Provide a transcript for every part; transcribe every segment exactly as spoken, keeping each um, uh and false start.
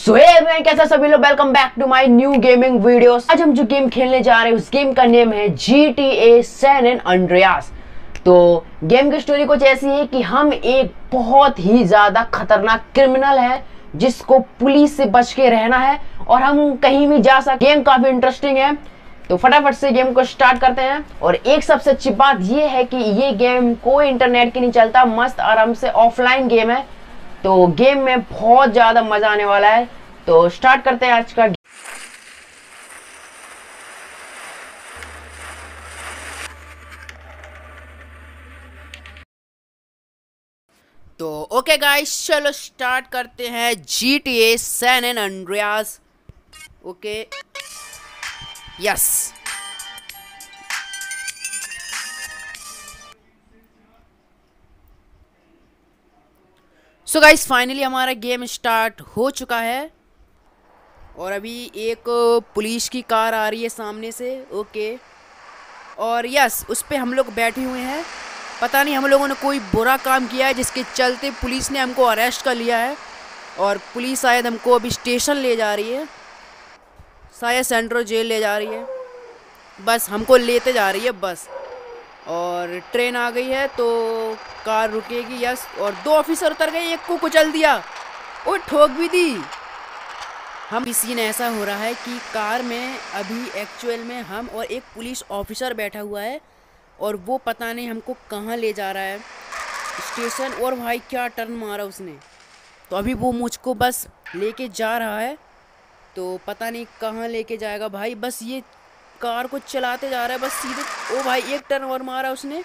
सो हे मैं कैसा सभी लोग, welcome back to my new gaming videos. आज हम जो गेम खेलने जा रहे हैं उस गेम का नेम है G T A San Andreas. तो गेम की स्टोरी कुछ ऐसी है कि हम एक बहुत ही ज्यादा खतरनाक क्रिमिनल है जिसको पुलिस से बच के रहना है और हम कहीं भी जा सकते। गेम काफी इंटरेस्टिंग है, तो फटाफट से गेम को स्टार्ट करते हैं। और एक सबसे अच्छी बात यह है कि ये गेम कोई इंटरनेट की नहीं चलता, मस्त आराम से ऑफलाइन गेम है। तो गेम में बहुत ज्यादा मजा आने वाला है। तो स्टार्ट करते हैं आज का। तो ओके गाइस, चलो स्टार्ट करते हैं G T A San Andreas. Okay yes, so guys finally हमारा गेम स्टार्ट हो चुका है और अभी एक पुलिस की कार आ रही है सामने से। ओके, और यस उस पे हम लोग बैठे हुए हैं। पता नहीं हम लोगों ने कोई बुरा काम किया है जिसके चलते पुलिस ने हमको अरेस्ट कर लिया है और पुलिस शायद हमको अभी स्टेशन ले जा रही है, शायद सेंट्रल जेल ले जा रही है। बस हमको लेते जा रही है बस। और ट्रेन आ गई है तो कार रुकेगी। यस, और दो ऑफिसर उतर गए, एक को कुचल दिया और ठोक भी दी। हम सीन ऐसा हो रहा है कि कार में अभी एक्चुअल में हम और एक पुलिस ऑफिसर बैठा हुआ है और वो पता नहीं हमको कहाँ ले जा रहा है, स्टेशन। और भाई क्या टर्न मारा उसने, तो अभी वो मुझको बस लेके जा रहा है। तो पता नहीं कहाँ लेके जाएगा भाई, बस ये कार को चलाते जा रहा है बस सीधे। ओ भाई एक टर्न और मारा उसने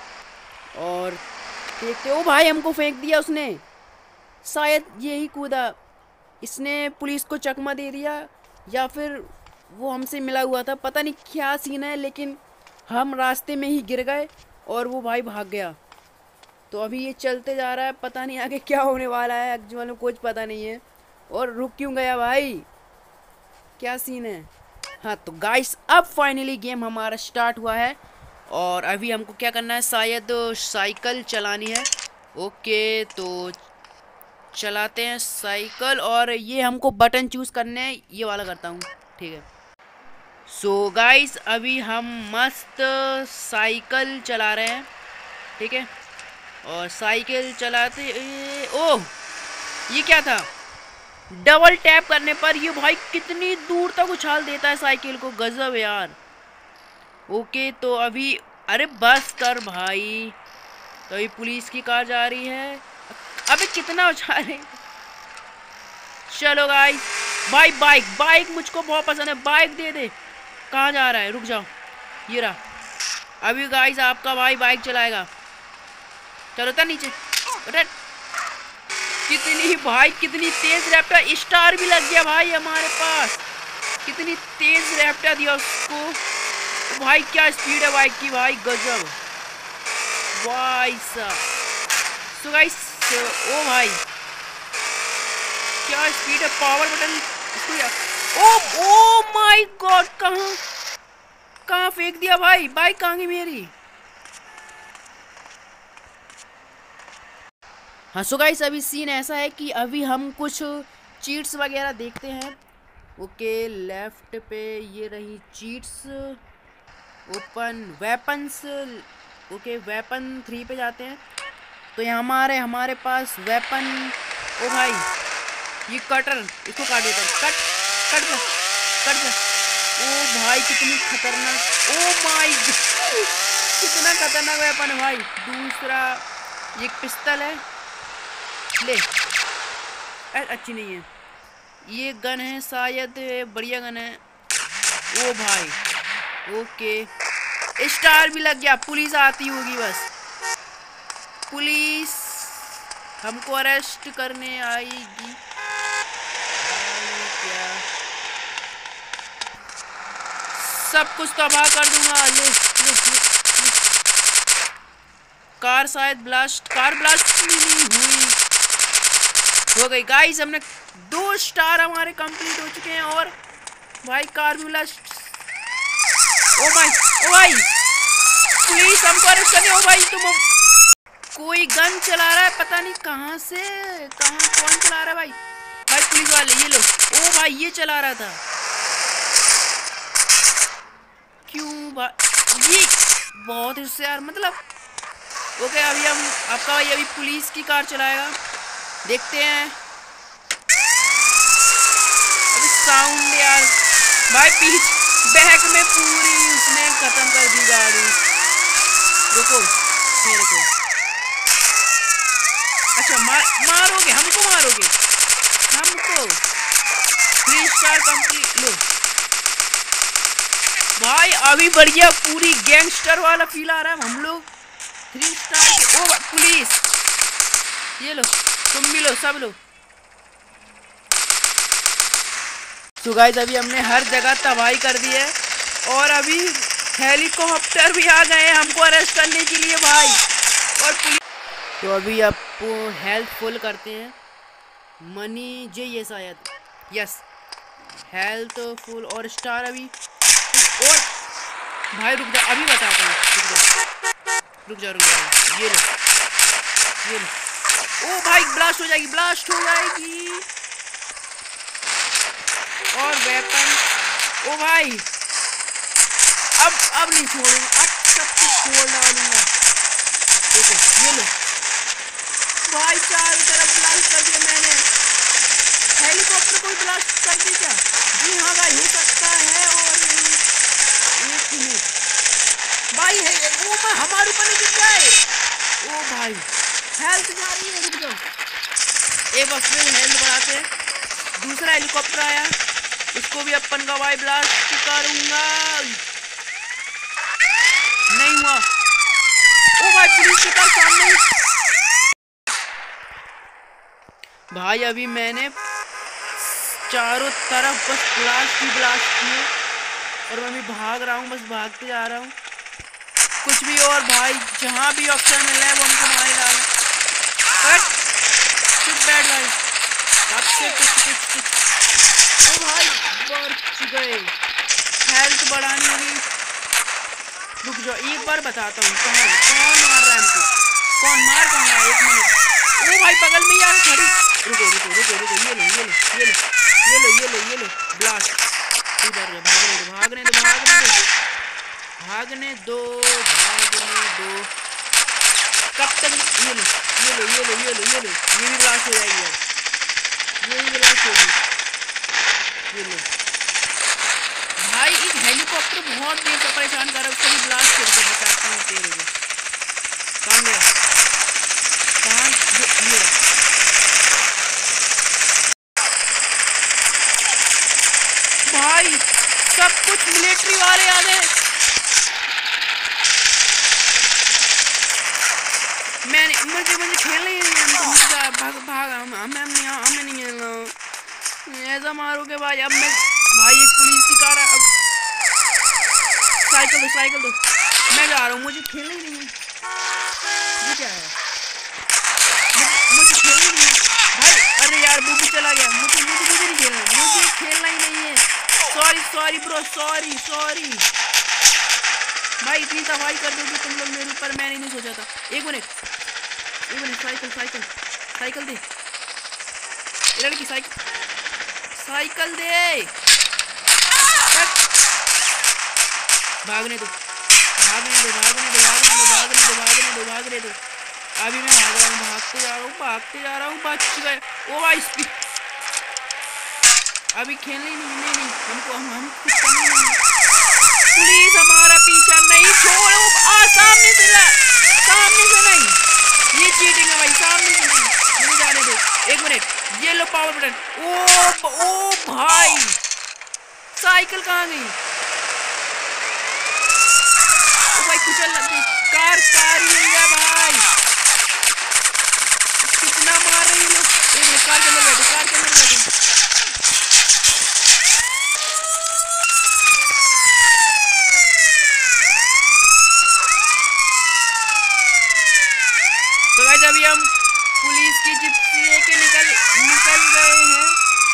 और देखते, ओ भाई हमको फेंक दिया उसने, शायद यही कूदा। इसने पुलिस को चकमा दे दिया या फिर वो हमसे मिला हुआ था, पता नहीं क्या सीन है। लेकिन हम रास्ते में ही गिर गए और वो भाई भाग गया। तो अभी ये चलते जा रहा है, पता नहीं आगे क्या होने वाला है, एक्चुअली में कुछ पता नहीं है। और रुक क्यों गया भाई, क्या सीन है। हाँ तो गाइस अब फाइनली गेम हमारा स्टार्ट हुआ है और अभी हमको क्या करना है, शायद साइकिल चलानी है। ओके तो चलाते हैं साइकिल और ये हमको बटन चूज़ करने हैं, ये वाला करता हूँ, ठीक है। सो गाइस अभी हम मस्त साइकिल चला रहे हैं, ठीक है। और साइकिल चलाते, ओह ये क्या था, डबल टैप करने पर ये भाई कितनी दूर तक उछाल देता है साइकिल को, गजब यार। ओके तो अभी, अरे बस कर भाई। तो अभी पुलिस की कार जा रही है, अबे कितना उछाले। चलो गाइस, भाई बाइक बाइक मुझको बहुत पसंद है, बाइक दे दे। कहाँ जा रहा है, रुक जाओ, ये रहा। अभी गाइस आपका भाई बाइक चलाएगा, चलो तो नीचे। अरे कितनी भाई कितनी तेज रैप्टर, स्टार भी लग गया भाई हमारे पास। कितनी तेज रैप्टर दिया उसको, तो भाई क्या स्पीड है बाइक की भाई, गजब भाई साहब। सो गाइस, ओ भाई क्या स्पीड है, पावर बटन इसको। ओ ओ माय गॉड, कहाँ कहाँ फेंक दिया भाई, बाइक कहाँ गई मेरी। हाँ सो गाइस अभी सीन ऐसा है कि अभी हम कुछ चीट्स वगैरह देखते हैं। ओके लेफ्ट पे ये रही cheats, open weapons. Okay weapon three पे जाते हैं तो यहाँ हमारे हमारे पास वेपन। ओ भाई ये कटर, इसको काट देता हूँ, कट कट जा कट जा। ओ भाई कितनी खतरनाक, ओ माय कितना खतरनाक वेपन है भाई। दूसरा ये पिस्तल है, ले अच्छी नहीं है, ये गन है शायद, बढ़िया गन है। ओ भाई ओके स्टार भी लग गया, पुलिस आती होगी बस, पुलिस हमको अरेस्ट करने आएगी क्या, सब कुछ तबाह कर दूंगा। ले, ले, ले, ले। कार शायद ब्लास्ट, कार ब्लास्ट हुई हो गई गाइस। हमने दो स्टार हमारे कंप्लीट हो चुके हैं और भाई कार भी ब्लास्ट। ओ माय, ओ भाई पुलिस हमको अरेस्ट करने। ओ भाई तुम, कोई गन चला रहा है, पता नहीं कहाँ से, कहाँ कौन चला रहा है भाई। भाई पुलिस वाले, ये लो। ओ भाई ये चला रहा था क्यों भाई, ये बहुत होशियार मतलब। ओके अभी हम आपका भाई अभी पुलिस की कार चलाएगा, देखते हैं। अभी साउंड यार भाई पीछ बैक में पूरी उसने खत्म कर दी गाड़ी। रुको मेरे को, अच्छा मार मारोगे हमको, मारोगे हमको। थ्री स्टार कंप्लीट लो भाई। अभी बढ़िया पूरी गैंगस्टर वाला फील आ रहा है। हम लोग थ्री स्टार के। ओ पुलिस ये लो, तुम भी लो, सब लो। तो गाइस अभी हमने हर जगह तबाही कर दी है और अभी हेलीकॉप्टर भी आ गए हैं हमको अरेस्ट करने के लिए भाई। और पुलिस तो अभी आपको हेल्थ फुल करते हैं। मनी जे ये शायद, यस हेल्थ फुल और स्टार अभी। और भाई रुक जा, अभी बताता हूँ, रुक जा रुक जा। ये लो ये लो। ओ भाई ब्लास्ट हो जाएगी, ब्लास्ट हो जाएगी। और वेपन, ओ भाई अब अब नहीं छोड़ूंगा, अब सब कुछ छोड़ डालूंगा। देखो ये लो भाई, चारों तरफ ब्लास्ट कर दिया मैंने। हेलीकॉप्टर को ब्लास्ट कर दी क्या? जी हाँ भाई हो सकता है। और एक मिनट भाई है वो मैं हमारे ऊपर नहीं गिर जाए। ओ भाई हेल्थ जा रही है, रुक जाओ। एक बस में हेल्थ बढ़ाते हैं। दूसरा हेलीकॉप्टर आया, इसको भी अपन का भाई ब्लास्ट करूंगा। नहीं हुआ। ओ भाई पुलिस की कार सामने भाई। अभी मैंने चारों तरफ बस ब्लास्ट ही ब्लास्ट किए और मैं भी भाग रहा हूँ, बस भागते जा रहा हूँ। कुछ भी और भाई जहाँ भी ऑप्शन मिल रहा है वो हमको मारे डाल। चुप बैठ भाई, आपसे कुछ कुछ कुछ। ओ भाई बच गए। हेल्थ बढ़ानी होगी। रुक जाओ एक बार बताता हूँ कौन कौन मार रहा है हमको, कौन मार कौन रहा है। एक मिनट। ओ भाई बगल में यार खड़ी। रुको रुको रुको रुको, ये लो ये लो ये लो ये लो ये लो ये लो ब्लास्ट। इधर भागने दो भागने दो भागने दो भागने दो। कब तक? ये लो ये लो ये लो ये लो ये लो, ये भी ब्लास्ट हो जाएगी यार, ये भी ब्लास्ट होगी। ये लो भाई, एक हेलीकॉप्टर बहुत देर से परेशान कर रहा है, उसको भी ब्लास्ट कर दो। बताता हूँ तेरे को कहाँ गया, कहाँ ये भाई। सब कुछ मिलिट्री वाले आ गए। मैंने मुझे मुझे खेलना ही नहीं है, मुझे भाग भाग हम हम नहीं हमें नहीं खेलना। ऐसा मारोगे भाई। अब मैं भाई एक पुलिस की कार है, अब साइकिल दो साइकिल दो, मैं जा रहा हूँ, मुझे खेलना ही नहीं है। ये क्या है, मुझे, मुझे खेलना ही नहीं है भाई। अरे यार वो भी चला गया, मुझे मुझे मुझे नहीं खेलना, मुझे खेलना ही नहीं है। Sorry sorry bro, sorry sorry भाई। इतनी तबाही कर दोगे तुम लोग मेरे ऊपर, मैंने नहीं सोचा था। एक मिनट एक मिनट, साइकिल साइकिल साइकिल दे लड़की, साइकिल साइकिल दे। भागने दो भागने दो भागने दो भागने दो भागने दो भागने दो भागने दो। अभी मैं भाग रहा हूँ, भागते जा रहा हूँ भागते जा रहा हूँ बच गए। ओ भाई स्पीड, अभी खेलने ही नहीं नहीं नहीं हमको, हम हम कुछ करने नहीं। पुलिस हमारा पीछा नहीं छोड़ो। आ सामने से ला, सामने से नहीं, ये चीटिंग है भाई, सामने से नहीं, मुझे जाने दो। एक मिनट, ये लो पावर बटन। ओ ओ भाई साइकिल कहाँ गई? ओ भाई कुचल लग गई कार, कार ही मिल गया भाई। कितना मार रही लोग। एक मिनट, कार के अंदर बैठो, कार के अंदर बैठो। तो गाइस अभी हम पुलिस की जीप लेके निकल निकल गए हैं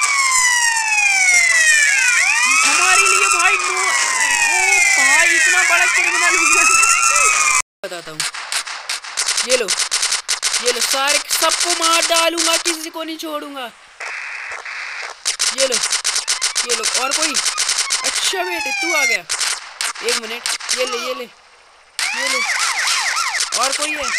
हमारे लिए भाई। नो ओ भाई इतना बड़ा क्रिमिनल हुआ। बताता हूँ, ये लो ये लो, सारे सबको मार डालूंगा, किसी को नहीं छोड़ूंगा। ये लो ये लो। और कोई? अच्छा बेटे तू आ गया, एक मिनट। ये ले ये ले ये ले। और कोई है?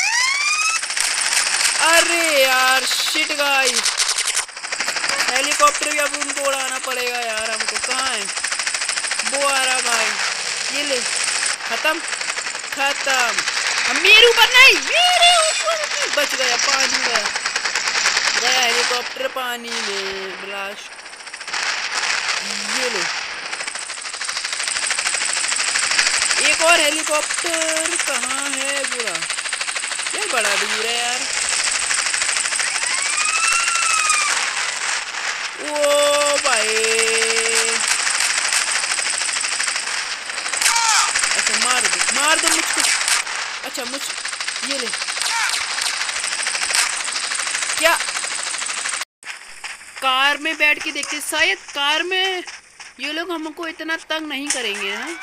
अरे यार शिट गाइस, हेलीकॉप्टर भी अब उनको उड़ाना पड़ेगा यार हमको। कहाँ है वो? आ रहा भाई, ये ले। खत्म खत्म। हम मेरे ऊपर नहीं, मेरे ऊपर बच गया, पानी में गया हेलीकॉप्टर, पानी में ब्लास्ट। ये लो एक और हेलीकॉप्टर। कहाँ है बुरा? ये बड़ा दूर है यार। ओ भाई, अच्छा मार दो मार दो मुझको। अच्छा मुझ ये ले। क्या कार में बैठ के देखते, शायद कार में ये लोग हमको इतना तंग नहीं करेंगे। हैं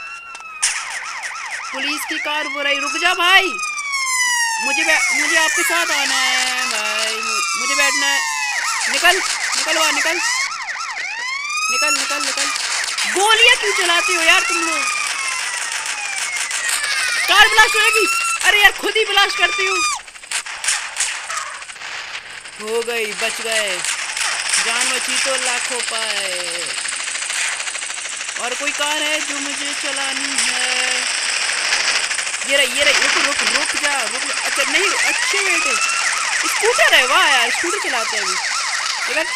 पुलिस की कार बोल रही, रुक जा भाई, मुझे मुझे आपके साथ आना है भाई, मुझे बैठना है। निकल निकल वहाँ, निकल निकल निकल निकल। गोलियां क्यों चलाते हो यार तुम लोग? कार ब्लास्ट होगी। अरे यार खुद ही ब्लास्ट करती हो। हो गई, बच गए, जान बची तो लाखों पाए। और कोई कार है जो मुझे चलानी है? ये रही ये रही। रुक रुक रुक जा रुक। अच्छा नहीं, अच्छे बेटे स्कूटर है। वाह यार स्कूटर चलाते हैं अभी। इधर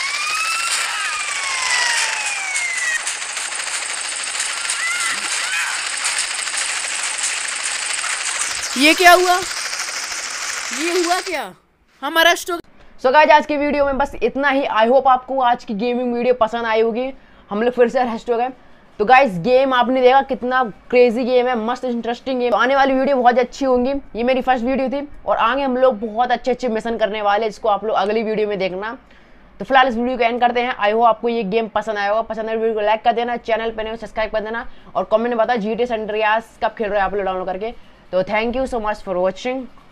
ये क्या हुआ? ये हुआ क्या? हम अरेस्ट हो गए। सो गाइस आज की वीडियो में बस इतना ही। आई होप आपको आज की गेमिंग वीडियो पसंद आई होगी। हम लोग फिर से अरेस्ट हो गए। तो गाइस गेम आपने देखा कितना क्रेजी गेम है, मस्त इंटरेस्टिंग गेम। आने वाली वीडियो बहुत अच्छी होंगी। ये मेरी फर्स्ट वीडियो थी और आगे हम लोग बहुत अच्छे अच्छे मिशन करने वाले हैं, जिसको आप लोग अगली वीडियो में देखना। तो फिलहाल इस वीडियो को एंड करते हैं। आई होप आपको ये गेम पसंद आया होगा। पसंद आए वीडियो को लाइक कर देना, चैनल पर नहीं सब्सक्राइब कर देना और कमेंट में बता G T A San Andreas कब खेल रहे हो आप लोग डाउनलोड करके। तो thank you so much for watching.